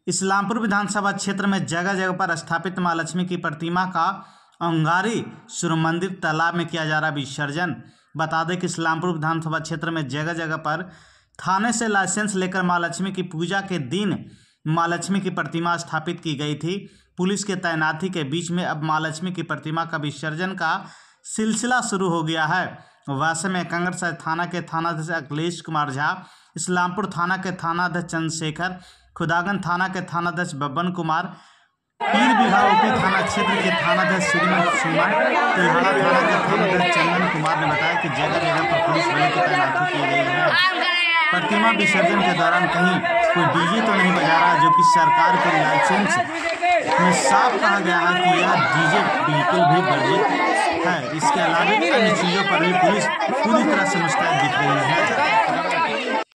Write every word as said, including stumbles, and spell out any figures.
इस्लामपुर विधानसभा क्षेत्र में जगह जगह पर स्थापित मां लक्ष्मी की प्रतिमा का अंगारी सूर्य मंदिर तालाब में किया जा रहा विसर्जन। बता दें कि इस्लामपुर विधानसभा क्षेत्र में जगह जगह पर थाने से लाइसेंस लेकर मां लक्ष्मी की पूजा के दिन मां लक्ष्मी की प्रतिमा स्थापित की गई थी। पुलिस के तैनाती के बीच में अब मां लक्ष्मी की प्रतिमा का विसर्जन का सिलसिला शुरू हो गया है। वैसे में कंगरसराय थाना के थानाध्यक्ष अखिलेश कुमार झा, इस्लामपुर थाना के थानाध्यक्ष चंद्रशेखर, खुदागंज थाना के थानाध्यक्ष बब्बन कुमार, पीर बिघा ओपी थाना क्षेत्र के थानाध्यक्ष श्रीमन सुमन, तिल्हाड़ा थाना के थानाध्यक्ष चंदन कुमार ने बताया कि जगह जगह पर पुलिस बलों की तैनाती की गई है। प्रतिमा विसर्जन के दौरान कहीं कोई डीजे तो नहीं बजा रहा, जो कि सरकार के लाइसेंस में साफ कहा गया है कि यह डीजे बिल्कुल भी वर्जित है। इसके अलावा अन्य चीज़ों पर भी पुलिस पूरी तरह से मुस्तैद दिख रही है।